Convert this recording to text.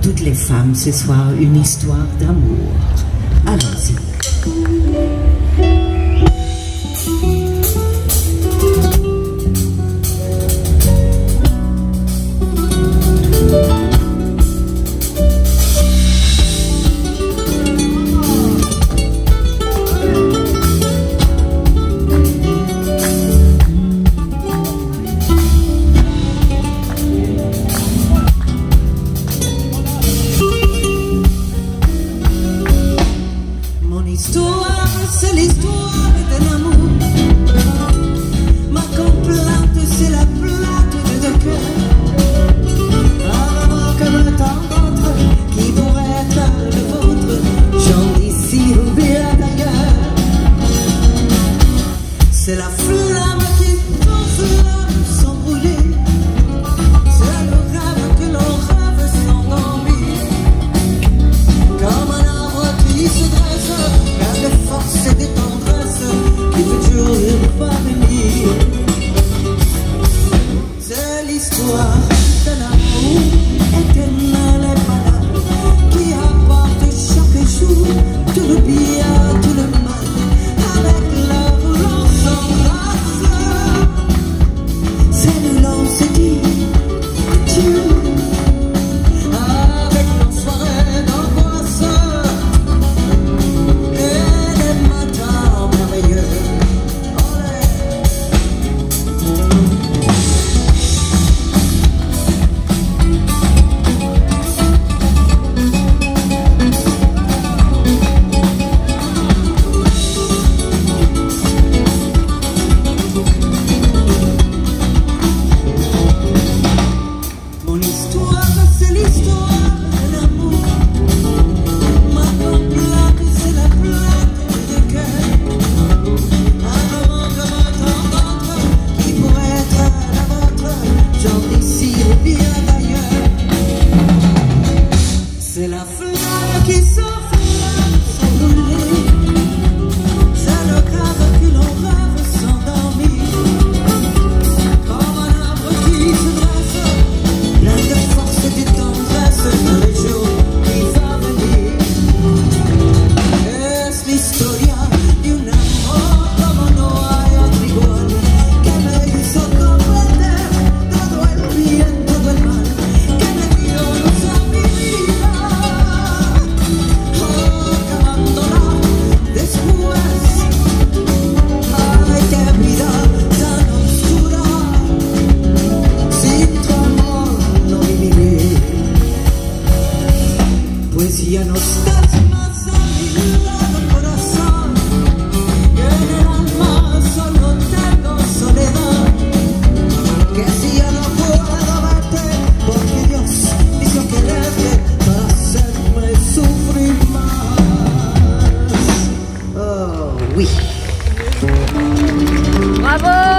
toutes les femmes ce soir une histoire d'amour. Allons-y. C'est l'histoire d'un amour. Ma complainte, c'est la plainte de deux cœurs. Avant que me tente qui pourrait être le vôtre, j'en ici ou bien d'ailleurs. C'est la flamme qui pense l'âme sans brûler. C'est le rêve que l'on rêve sans dormir. Comme un arbre qui se dresse, plein de force et de tendresse, qui peut toujours pas venir. C'est l'histoire d'un amour éternel et banal, qui apporte chaque jour tout le bien, tout le mal. Avec leur l'on s'embrasse. C'est nous l'on se dit Dieu. Avec nos soirées d'angoisse et des matins merveilleux. Mon histoire, c'est l'histoire d'un amour. Ma complainte, c'est la plainte de cœur. Avant que votre ventre, qui pourrait être la vôtre, j'en ici ou bien d'ailleurs. C'est la flamme qui s'enflamme sans brûler. C'est le rêve que l'on rêve sans dormir. Comme un arbre qui se dresse, plein de force et de tendresse, dans les jours qui va venir. Es l'historia de un amor como no hay otro igual, que me hizo comprender todo el bien, todo el mal, que me dio luz a mi vida, acabándola después. Ay, qué vida tan oscura, sin tu amor no viviré. Pues ya no estás más a mi lado, corazón, que en el alma solo tengo soledad. Que si ya no puedo verte, porque Dios hizo quererte para hacerme sufrir más. Oh, oui. Bravo!